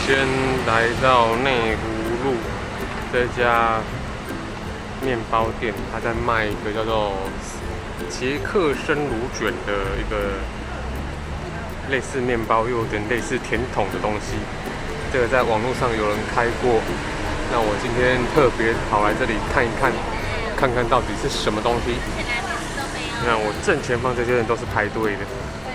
天来到内湖路这家面包店，他在卖一个叫做捷克生乳卷的一个类似面包又有点类似甜筒的东西。这个在网络上有人开过，那我今天特别跑来这里看一看，看看到底是什么东西。那我正前方这些人都是排队的。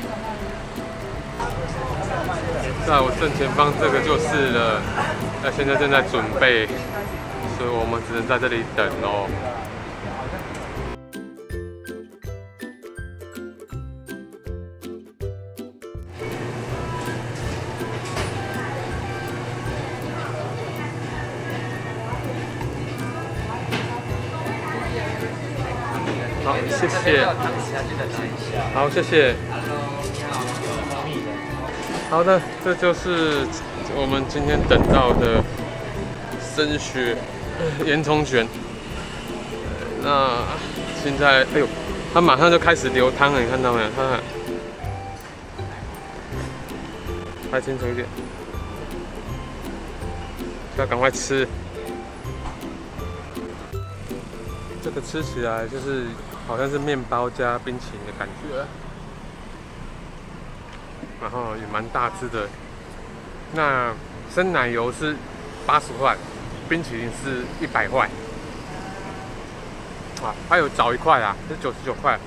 在我正前方这个就是了，那现在正在准备，所以我们只能在这里等哦。好，谢谢。好，谢谢。 好的，这就是我们今天等到的升学烟囱卷。那现在，哎呦，它马上就开始流汤了，你看到没有？看看，拍清楚一点，要赶快吃。这个吃起来就是好像是面包加冰淇淋的感觉。 然后也蛮大只的。那生奶油是80块，冰淇淋是100块。啊，还有找1块啦，是99块。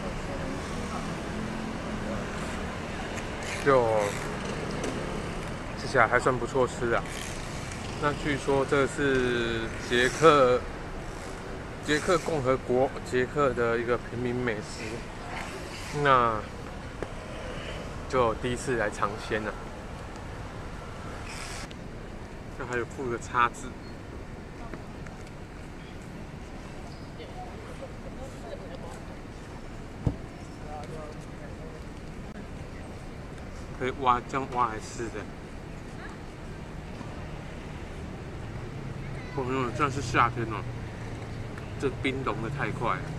就吃起来还算不错吃啊。那据说这是捷克共和国捷克的一个平民美食。那 就第一次来尝鲜了，那还有附个叉子，可以挖这样挖来吃的。朋友，这是夏天哦，这冰融的太快了。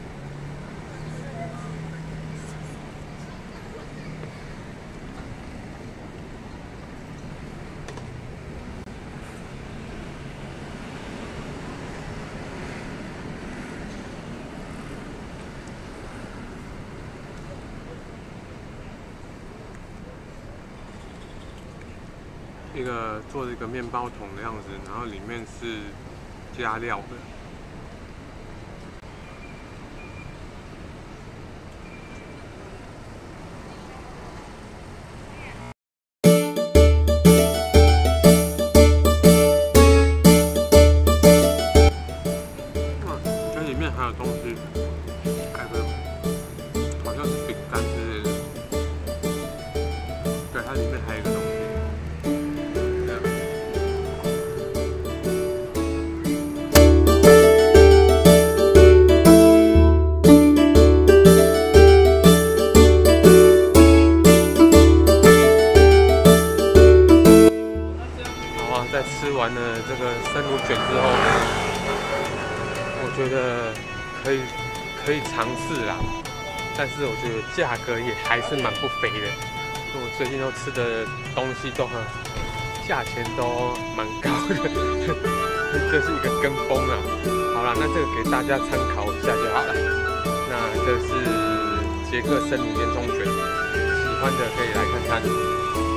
一个做了一个面包桶的样子，然后里面是加料的。哇，这里面还有东西，还有好像是饼干之类的。对，它里面还有一个东西。 在吃完了这个生乳卷之后呢，我觉得可以尝试啦，但是我觉得价格也还是蛮不菲的。我最近都吃的东西都价钱都蛮高的，这是一个跟风啊。好啦，那这个给大家参考一下就好了。那这是捷克生乳烟囱卷，喜欢的可以来看看。